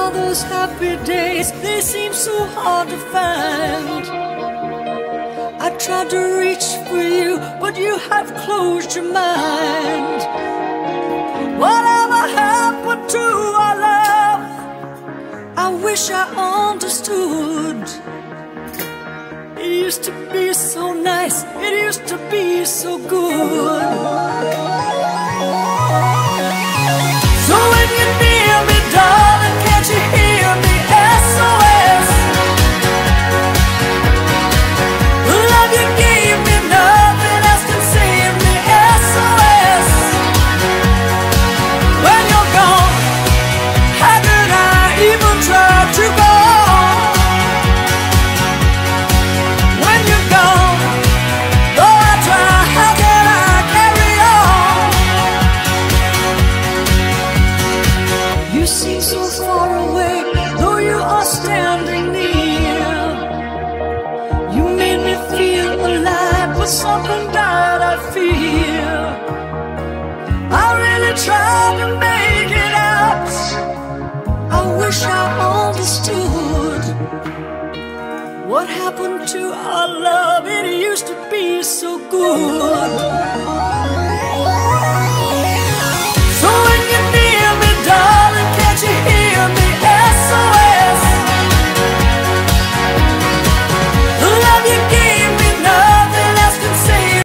Now those happy days, they seem so hard to find. I tried to reach for you, but you have closed your mind. Whatever happened to our love? I wish I understood. It used to be so nice, it used to be so good. So when you near me, darling, can't you hear me? SOS. The love you gave me, nothing else can save me. SOS. When you're gone, how could I even try to go on? When you're gone, though I try, how can I carry on? You seem so far away, though you are standing near. You made me feel alive, but something died, I fear. I really tried to make it out. I wish I understood. What happened to our love? It used to be so good.